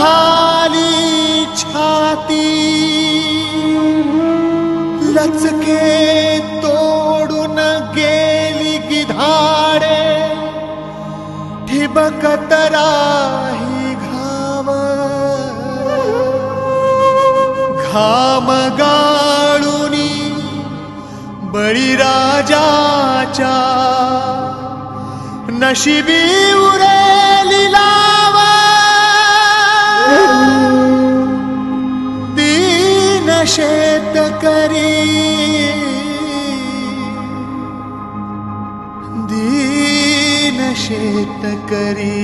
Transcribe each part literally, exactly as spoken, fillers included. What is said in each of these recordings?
झाली छाती, लचके तोडून गेली गिधाडे, ठिबकत राही घाम, घाम गाळुनी बळीराजाच्या नशिबी उरेली लाव, दीन शेतकरी, दीन शेतकरी।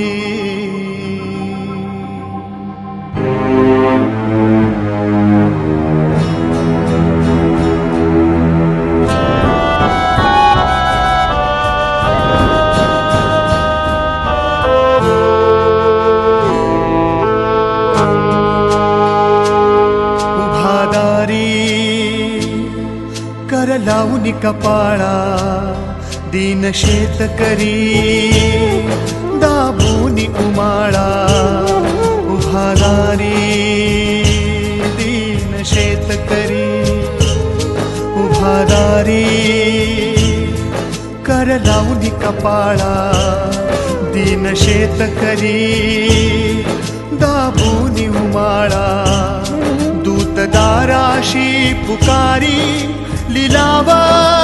कर लावूनी कपाळा दीन शेतकरी, दाबूनी उमाळा उभादारी, दीन शेतकरी उभादारी। कर लावूनी कपाळा दीन शेतकरी, दाबूनी उमाळा दूतदाराशी पुकारी लिलावा,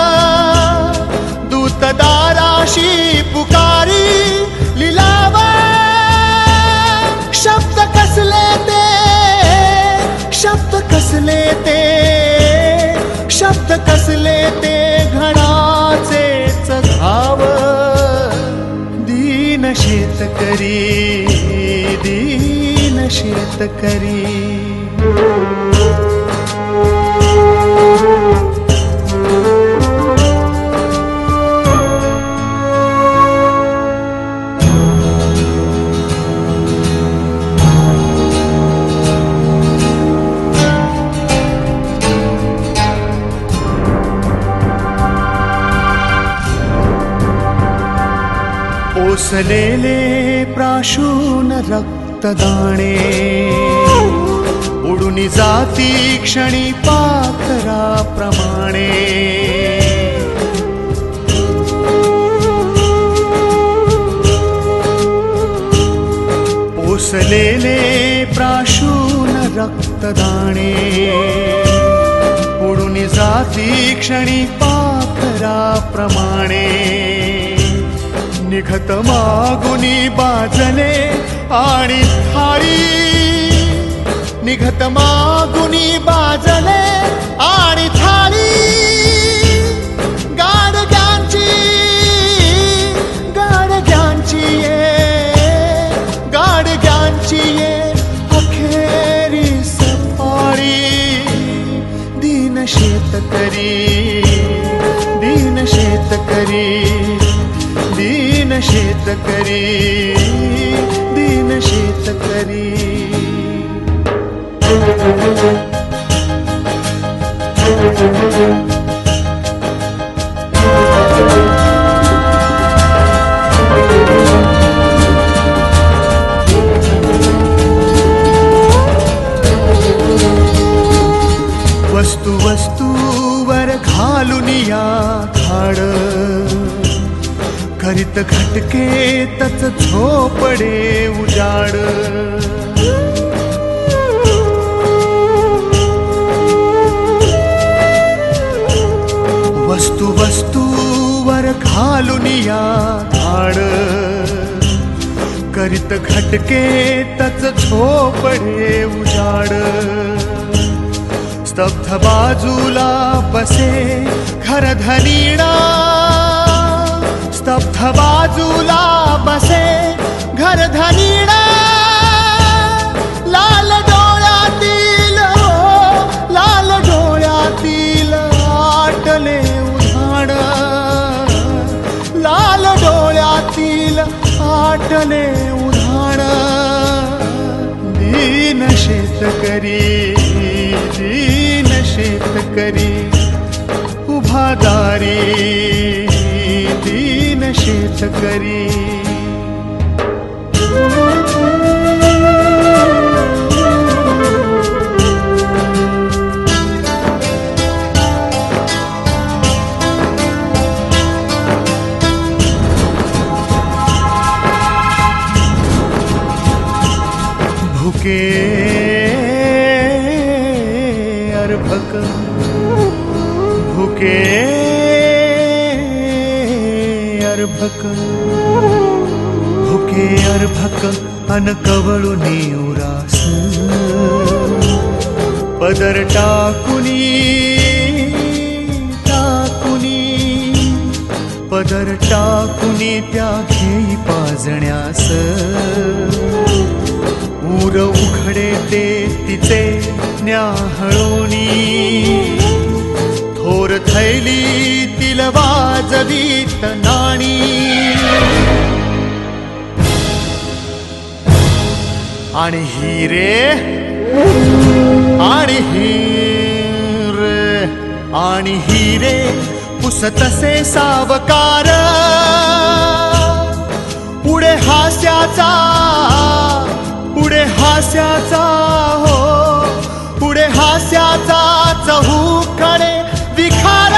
दूतदाराशी पुकारी लिलावा। शब्द कसले ते, शब्द कसले ते, शब्द कसले ते घणाचेच घाव, दीन शेतकरी, दीन शेतकरी। ओसलेले प्राशून रक्तदाणे, उडून जाती क्षणी पाखराप्रमाणे। ओसलेले प्राशून रक्तदाणे, उडून जाती क्षणी पाखराप्रमाणे। निघत मागुनी बाजले आणि थाळी, निघत मागुनी बाजले आणि थाळी। गाडग्यांची, गाडग्यांची ये, गाडग्यांची ये अखेरी सफाळी, दीन शेतकरी, दीन शेतकरी, दीन शेतकरी, दीन शेतकरी। वस्तू वस्तूवर घालून या धाड, करीत घटके तच झोपडे उजाड। वस्तू वस्तूवर घालून या धाड, करीत घटके तच झोपडे उजाड। स्तब्ध बाजूला बसे घरधनीणा, स्तब्ध बाजूला बसे घरधनीणा। लाल डोळ्यातील, लाल डोळ्यातील आटले उधाण, लाल डोळ्यातील आटले उधाण। दीन शेतकरी, दीन शेतकरी उभादारी, दीन शेतकरी। भुके अर्भक भुके अर्भक भुके अर्भक अन कवळुनी उरास पदर टाकुनी टाकुनी पदर टाकुनी त्या घेई पाजण्यास उर उघडे ते तिचे न्याहळोनी थोर थैली तिल वाजवीत नाणी आणि हिरे आणि हिरे आणि हिरे पुसतसे सावकार पुढे हास्याचा पुढे हास्याचा हो पुढे हास्याचा चहूकडे विखार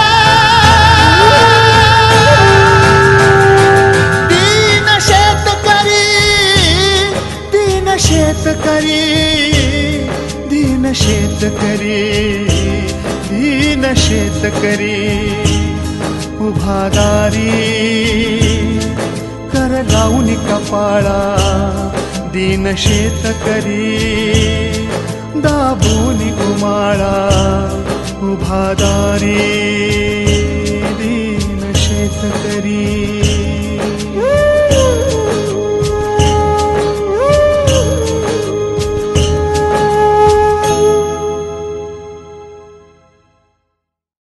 दीन शेतकरी दीन शेतकरी दीन शेतकरी दीन शेतकरी उभादारी कर लावून कपाळा दीन शेतकरी दाबून कुमाळा उभादारी